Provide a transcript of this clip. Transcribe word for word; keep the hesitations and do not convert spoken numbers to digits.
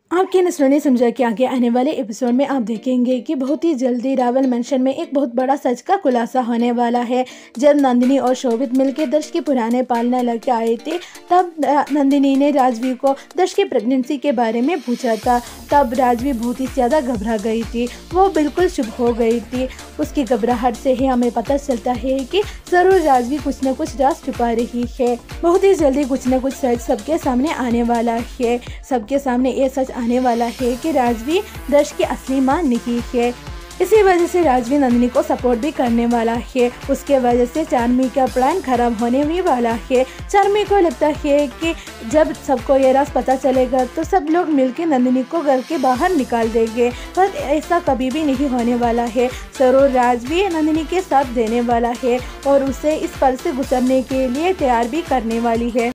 आपके न सुने समझा के आगे आने वाले एपिसोड में आप देखेंगे कि बहुत ही जल्दी रावल मेंशन में एक बहुत बड़ा सच का खुलासा होने वाला है। जब नंदिनी और शोभित मिलकर दर्श के पुराने पालना लेके आए थे, तब नंदिनी ने राजवी को दर्श की प्रेगनेंसी के बारे में पूछा था। तब राजवी बहुत ही ज़्यादा घबरा गई थी, वो बिल्कुल चुप हो गई थी। उसकी घबराहट से ही हमें पता चलता है कि ज़रूर राजवी कुछ न कुछ राज छुपा रही है। बहुत ही जल्दी कुछ न कुछ सच सबके सामने आने वाला है। सबके सामने ये सच आने वाला है कि राजवी दर्श की असली मां नहीं है। इसी वजह से राजवी नंदिनी को सपोर्ट भी करने वाला है। उसके वजह से चार्मी का प्लान खराब होने भी वाला है। चार्मी को लगता है कि जब सबको ये राज पता चलेगा तो सब लोग मिलकर नंदिनी को घर के बाहर निकाल देंगे, पर ऐसा कभी भी नहीं होने वाला है। जरूर राजवी नंदिनी के साथ देने वाला है और उसे इस पल से गुजरने के लिए तैयार भी करने वाली है।